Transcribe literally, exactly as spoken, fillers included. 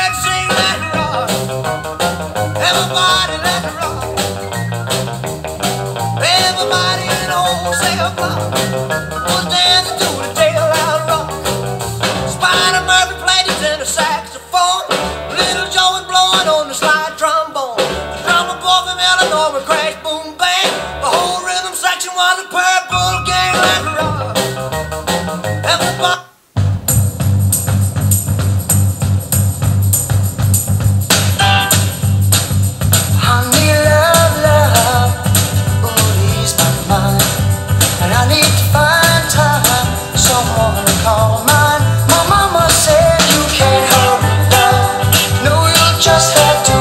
let's sing, let it rock. Everybody let it rock. Everybody in the whole cell block was dancing to the jailhouse rock. Spider Murphy played his tenor saxophone. Little Joe was blowing on the slide trombone. The drummer boy from Illinois would crash, boom, bang. The whole rhythm section was a purple gang. Let it rock. Everybody. Call mine. My mama said you can't hurry, love. No, you'll just have to